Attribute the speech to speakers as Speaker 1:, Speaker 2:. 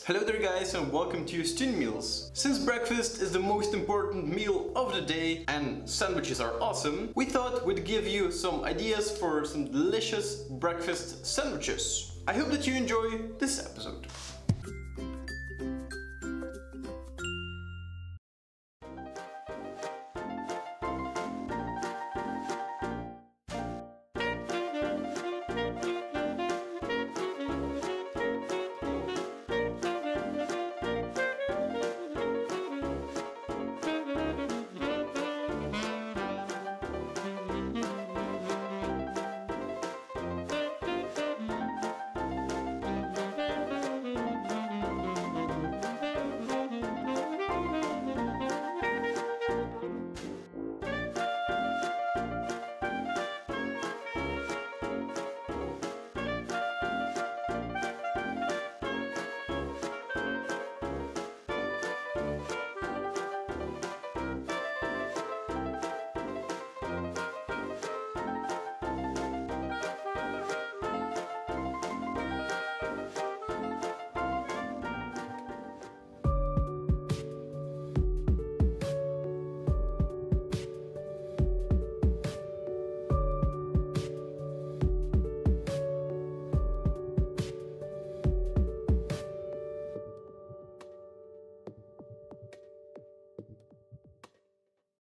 Speaker 1: Hello there guys and welcome to Student Meals. Since breakfast is the most important meal of the day and sandwiches are awesome, we thought we'd give you some ideas for some delicious breakfast sandwiches. I hope that you enjoy this episode.